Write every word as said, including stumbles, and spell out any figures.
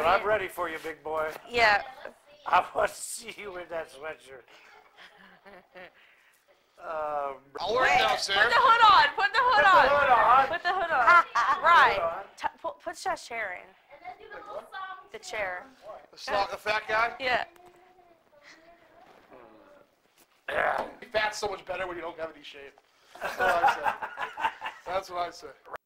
I'm ready for you, big boy. Yeah. I want to see you in that sweatshirt. um, I'll work now, sir. Put the hood on. Put the hood Put on. the hood on. Put the hood on. Right. Hood on. T put, put that chair in. And then do the whole song. The chair. The, slot, the fat guy? Yeah. Fat's so much better when you don't have any shape. That's what I say. That's what I say.